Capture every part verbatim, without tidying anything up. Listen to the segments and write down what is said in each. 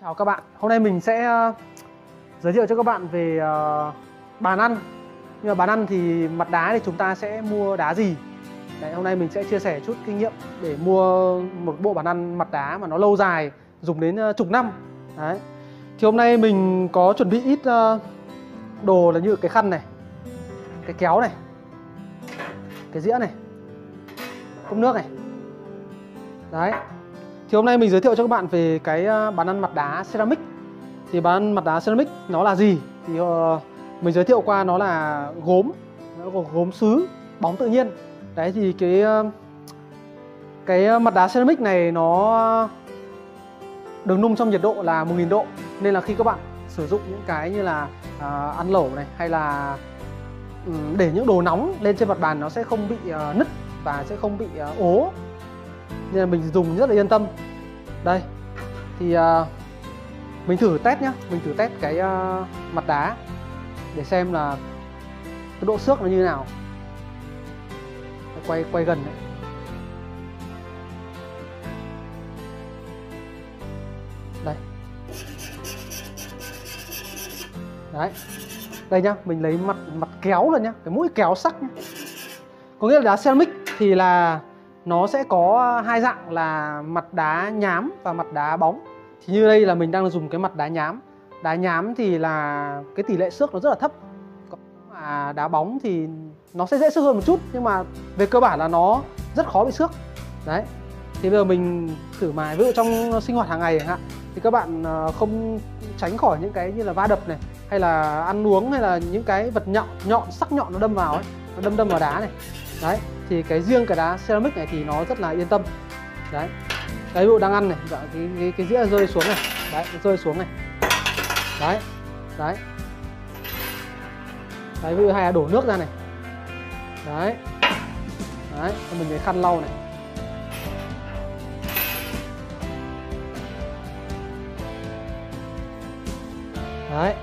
Chào các bạn, hôm nay mình sẽ uh, giới thiệu cho các bạn về uh, bàn ăn. Nhưng mà bàn ăn thì mặt đá thì chúng ta sẽ mua đá gì? Đấy, hôm nay mình sẽ chia sẻ chút kinh nghiệm để mua một bộ bàn ăn mặt đá mà nó lâu dài, dùng đến uh, chục năm. Đấy. Thì hôm nay mình có chuẩn bị ít uh, đồ là như cái khăn này, cái kéo này, cái dĩa này, cốc nước này. Đấy. Thì hôm nay mình giới thiệu cho các bạn về cái bàn ăn mặt đá ceramic. Thì bàn ăn mặt đá ceramic nó là gì? Thì uh, mình giới thiệu qua nó là gốm, nó gồm gốm sứ, bóng tự nhiên. Đấy thì cái uh, cái mặt đá ceramic này nó được nung trong nhiệt độ là một nghìn độ. Nên là khi các bạn sử dụng những cái như là uh, ăn lẩu này hay là um, để những đồ nóng lên trên mặt bàn nó sẽ không bị uh, nứt và sẽ không bị uh, ố. Nên là mình dùng rất là yên tâm. Đây thì uh, mình thử test nhá, mình thử test cái uh, mặt đá để xem là cái độ xước nó như thế nào. Quay quay gần đấy. Đây. Đấy. Đây nhá, mình lấy mặt mặt kéo rồi nhá, cái mũi kéo sắc nhá. Có nghĩa là đá ceramic thì là nó sẽ có hai dạng là mặt đá nhám và mặt đá bóng. Thì như đây là mình đang dùng cái mặt đá nhám. Đá nhám thì là cái tỷ lệ xước nó rất là thấp. Còn mà đá bóng thì nó sẽ dễ xước hơn một chút, nhưng mà về cơ bản là nó rất khó bị xước. Đấy. Thì bây giờ mình thử mài, ví dụ trong sinh hoạt hàng ngày chẳng hạn, thì các bạn không tránh khỏi những cái như là va đập này, hay là ăn uống, hay là những cái vật nhọn nhọn sắc nhọn nó đâm vào ấy, nó đâm đâm vào đá này. Đấy, thì cái riêng cái đá ceramic này thì nó rất là yên tâm. Đấy. Đấy, ví dụ đang ăn này, cái cái, cái dĩa rơi xuống này. Đấy, rơi xuống này. Đấy. Đấy. Đấy, ví dụ hay là đổ nước ra này. Đấy. Đấy, cho mình cái khăn lau này. Đấy.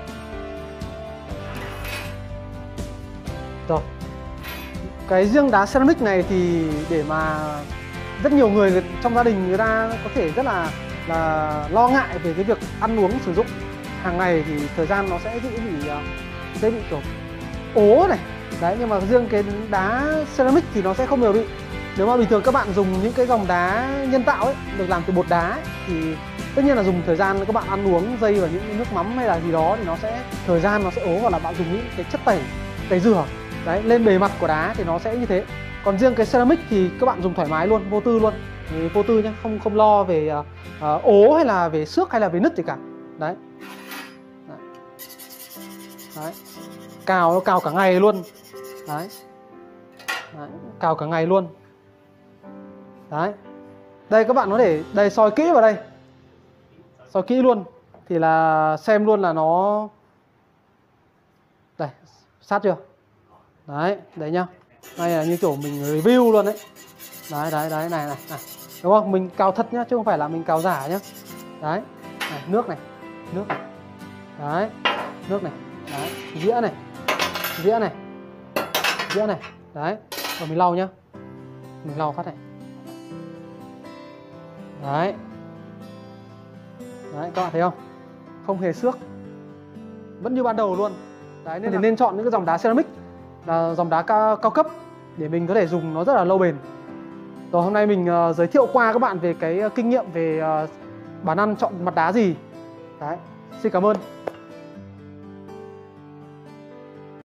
Rồi. Cái riêng đá ceramic này thì để mà rất nhiều người trong gia đình người ta có thể rất là là lo ngại về cái việc ăn uống sử dụng hàng ngày, thì thời gian nó sẽ dễ bị dễ bị kiểu ố này. Đấy, nhưng mà riêng cái đá ceramic thì nó sẽ không bao giờ bị. Nếu mà bình thường các bạn dùng những cái dòng đá nhân tạo ấy, được làm từ bột đá ấy, thì tất nhiên là dùng thời gian các bạn ăn uống dây vào những nước mắm hay là gì đó thì nó sẽ thời gian nó sẽ ố, hoặc là bạn dùng những cái chất tẩy tẩy rửa đấy lên bề mặt của đá thì nó sẽ như thế. Còn riêng cái ceramic thì các bạn dùng thoải mái luôn, vô tư luôn, thì vô tư nhé, không không lo về uh, uh, ố hay là về xước hay là về nứt gì cả. Đấy. Đấy. Đấy. Cào nó cào cả ngày luôn. Đấy. Đấy. Cào cả ngày luôn. Đấy. Đây các bạn có thể đây soi kỹ vào đây, soi kỹ luôn thì là xem luôn là nó đây sát chưa. Đấy, đấy nhá. Đây là như kiểu mình review luôn đấy. Đấy, đấy, đấy, này, này, này. Đúng không? Mình cào thật nhá, chứ không phải là mình cào giả nhá. Đấy, này, nước này, nước này. Đấy, nước này. Đấy, dĩa này, dĩa này, dĩa này. Đấy, rồi mình lau nhá. Mình lau phát này. Đấy. Đấy, các bạn thấy không? Không hề xước. Vẫn như ban đầu luôn. Đấy, nên, là... nên chọn những cái dòng đá ceramic là dòng đá cao, cao cấp để mình có thể dùng nó rất là lâu bền. Rồi hôm nay mình uh, giới thiệu qua các bạn về cái uh, kinh nghiệm về uh, bàn ăn chọn mặt đá gì. Đấy, xin cảm ơn.